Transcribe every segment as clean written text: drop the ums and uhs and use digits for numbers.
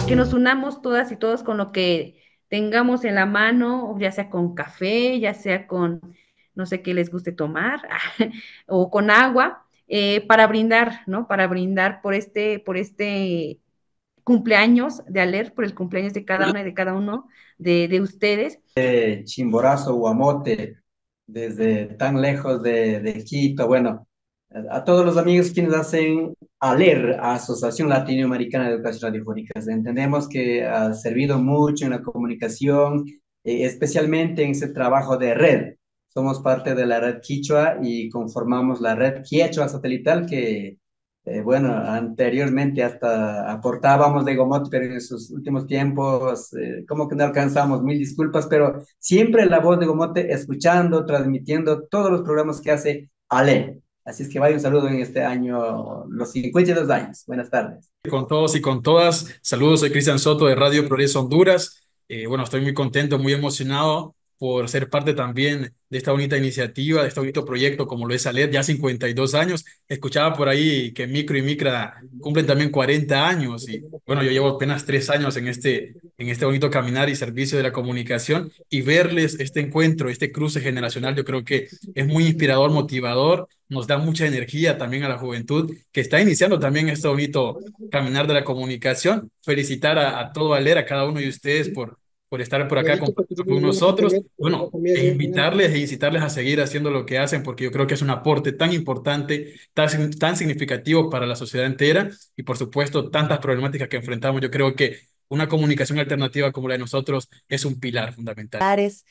que nos unamos todas y todos con lo que tengamos en la mano, ya sea con café, ya sea con no sé qué les guste tomar, o con agua, para brindar, ¿no? Para brindar por este cumpleaños de Aler, por el cumpleaños de cada una y de cada uno de ustedes. Chimborazo, Guamote, desde tan lejos de Quito. Bueno, a todos los amigos quienes hacen ALER, Asociación Latinoamericana de Educación Radiofónica. Entendemos que ha servido mucho en la comunicación, especialmente en ese trabajo de red. Somos parte de la red Quichua y conformamos la red Quiechua satelital que bueno, anteriormente hasta aportábamos de Gomot, pero en esos últimos tiempos, como que no alcanzamos, mil disculpas, pero siempre la voz de Gomote escuchando, transmitiendo todos los programas que hace Ale. Así es que vaya un saludo en este año, los 52 años. Buenas tardes. Con todos y con todas. Saludos, soy Cristian Soto de Radio Progreso Honduras. Bueno, estoy muy contento, muy emocionado por ser parte también de esta bonita iniciativa, de este bonito proyecto como lo es ALED, ya 52 años. Escuchaba por ahí que Micro y Micra cumplen también 40 años y bueno, yo llevo apenas 3 años en este bonito caminar y servicio de la comunicación y verles este encuentro, este cruce generacional, yo creo que es muy inspirador, motivador, nos da mucha energía también a la juventud que está iniciando también este bonito caminar de la comunicación. Felicitar a todo Valer, a cada uno de ustedes por estar por acá compartiendo con nosotros. Bueno, e invitarles e incitarles a seguir haciendo lo que hacen, porque yo creo que es un aporte tan importante, tan significativo para la sociedad entera y por supuesto tantas problemáticas que enfrentamos. Yo creo que una comunicación alternativa como la de nosotros es un pilar fundamental.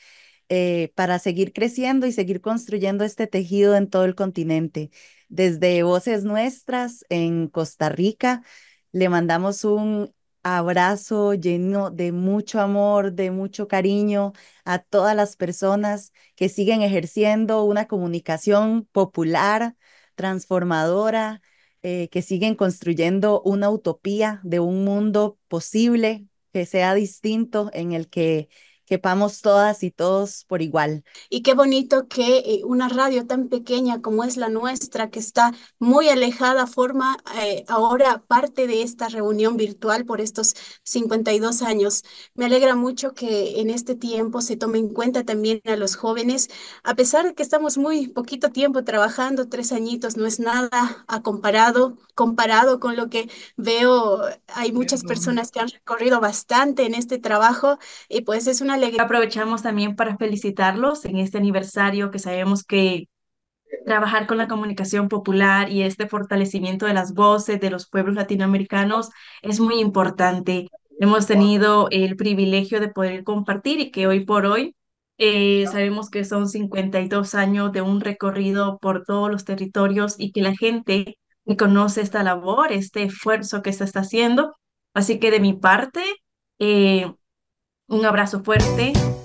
Para seguir creciendo y seguir construyendo este tejido en todo el continente. Desde Voces Nuestras en Costa Rica, le mandamos un abrazo lleno de mucho amor, de mucho cariño a todas las personas que siguen ejerciendo una comunicación popular, transformadora, que siguen construyendo una utopía de un mundo posible que sea distinto en el que quepamos todas y todos por igual. Y qué bonito que una radio tan pequeña como es la nuestra, que está muy alejada, forma ahora parte de esta reunión virtual por estos 52 años. Me alegra mucho que en este tiempo se tome en cuenta también a los jóvenes, a pesar de que estamos muy poquito tiempo trabajando, 3 añitos no es nada comparado con lo que veo. Hay muchas personas que han recorrido bastante en este trabajo y pues es una alegría. Aprovechamos también para felicitarlos en este aniversario que sabemos que trabajar con la comunicación popular y este fortalecimiento de las voces de los pueblos latinoamericanos es muy importante. Hemos tenido el privilegio de poder compartir y que hoy por hoy sabemos que son 52 años de un recorrido por todos los territorios y que la gente reconoce esta labor, este esfuerzo que se está haciendo. Así que de mi parte, un abrazo fuerte